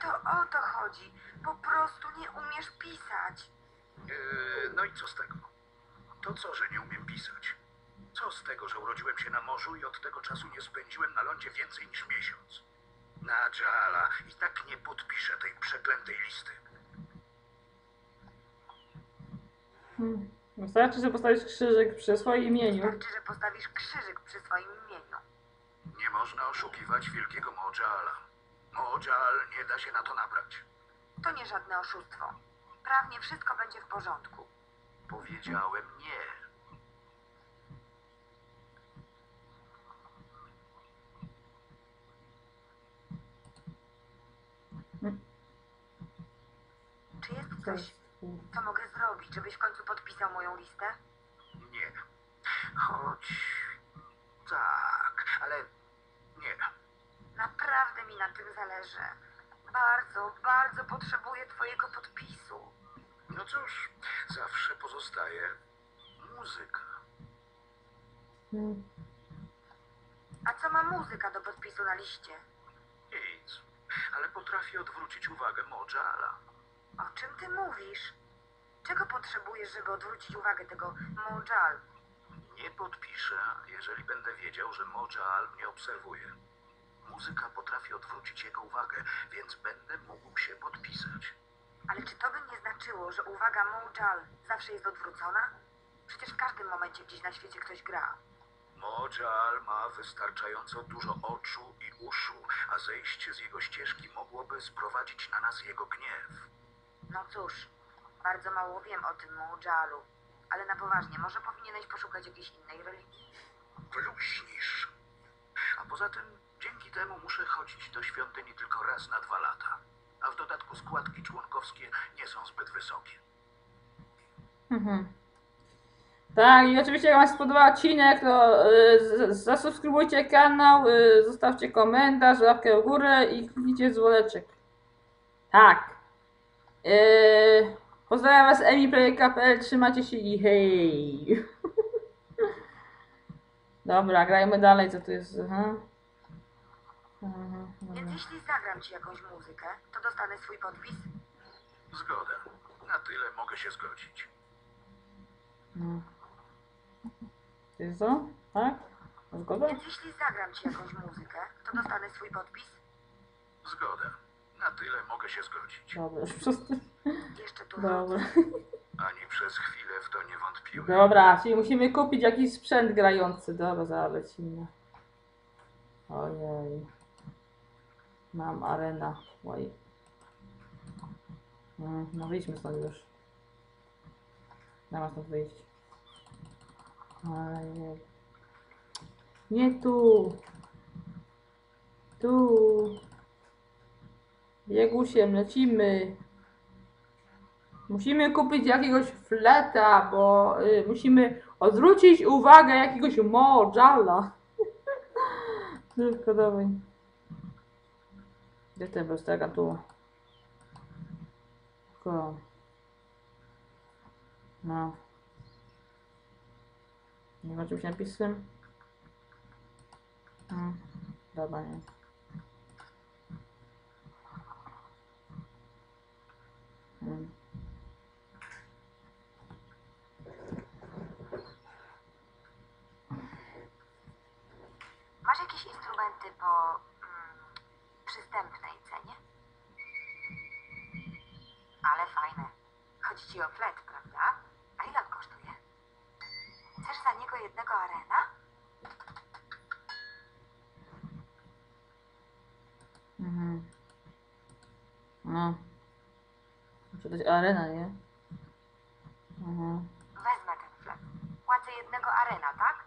To o to chodzi. Po prostu nie umiesz pisać. No i co z tego? To co, że nie umiem pisać? Co z tego, że urodziłem się na morzu i od tego czasu nie spędziłem na lądzie więcej niż miesiąc? Nadżala, i tak nie podpiszę tej przeklętej listy. Wystarczy, że postawisz krzyżyk przy swoim imieniu. Wystarczy, że postawisz krzyżyk przy swoim imieniu. Nie można oszukiwać wielkiego Mojala. Mojal nie da się na to nabrać. To nie żadne oszustwo. Prawnie wszystko będzie w porządku. Powiedziałem nie. Czy jest coś, co mogę zrobić, żebyś w końcu podpisał moją listę? Nie. Choć... tak, ale... nie. Naprawdę mi na tym zależy. Bardzo, bardzo potrzebuję twojego podpisu. No cóż, zawsze pozostaje muzyka. A co ma muzyka do podpisu na liście? Nic. Ale potrafi odwrócić uwagę Mojala. O czym ty mówisz? Czego potrzebujesz, żeby odwrócić uwagę tego Mojal? Nie podpiszę, jeżeli będę wiedział, że Mojal mnie obserwuje. Muzyka potrafi odwrócić jego uwagę, więc będę mógł się podpisać. Ale czy to by nie znaczyło, że uwaga Mojal zawsze jest odwrócona? Przecież w każdym momencie gdzieś na świecie ktoś gra. Mojal ma wystarczająco dużo oczu i uszu, a zejście z jego ścieżki mogłoby sprowadzić na nas jego gniew. No cóż, bardzo mało wiem o tym Mojalu. Ale na poważnie, może powinieneś poszukać jakiejś innej religii? Bluźnisz. A poza tym, dzięki temu muszę chodzić do świątyni tylko raz na 2 lata. A w dodatku składki członkowskie nie są zbyt wysokie. Tak, i oczywiście jak Wam się spodobał odcinek, to zasubskrybujcie kanał, zostawcie komentarz, łapkę w górę i kliknijcie dzwoneczek. Tak. Pozdrawiam Was, emiplay.pl, trzymajcie się i hej. Dobra, grajmy dalej, co to jest. Więc jeśli zagram ci jakąś muzykę, to dostanę swój podpis? Zgoda. Na tyle mogę się zgodzić. To jest co? Tak? Zgoda? Więc jeśli zagram ci jakąś muzykę, to dostanę swój podpis? Zgoda. Na tyle mogę się zgodzić. Dobra, już przestań. Jeszcze tu Dobra. Ani przez chwilę w to nie wątpiłem. Dobra, czyli musimy kupić jakiś sprzęt grający. Dobra, zaraz lecimy. Ojej. Mam arena. Oj. No wyjdźmy stąd już. Damy stąd wyjść. Ojej. Nie tu. Tu. Biegusiem lecimy. Musimy kupić jakiegoś fleta, bo musimy odwrócić uwagę jakiegoś Mojala. Tylko dawaj. Gdzie ten bestega tu? Tylko. No. Nie ma czymś napisem? Dobra, nie. Masz jakieś instrumenty po przystępnej cenie? Ale fajne. Chodzi ci o flet, prawda? A ile on kosztuje? Chcesz za niego jednego arena? No. Muszę dać arena, nie? Wezmę ten flet. Płacę jednego arena, tak?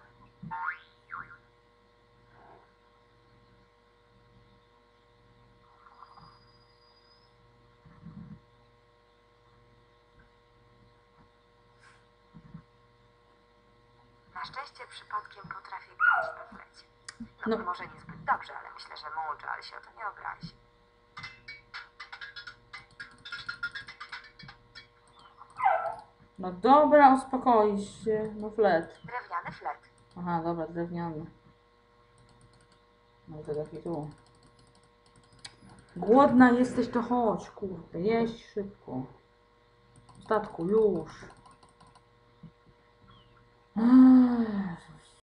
Na szczęście przypadkiem potrafię grać na flecie. No, No. może niezbyt dobrze, ale myślę, że Mojal się o to nie obrazi. No dobra, uspokoi się. No flet. Drewniany flet. Aha, dobra, drewniany. No to taki tu. Głodna jesteś, to chodź, kurde, jeść szybko. W statku, już.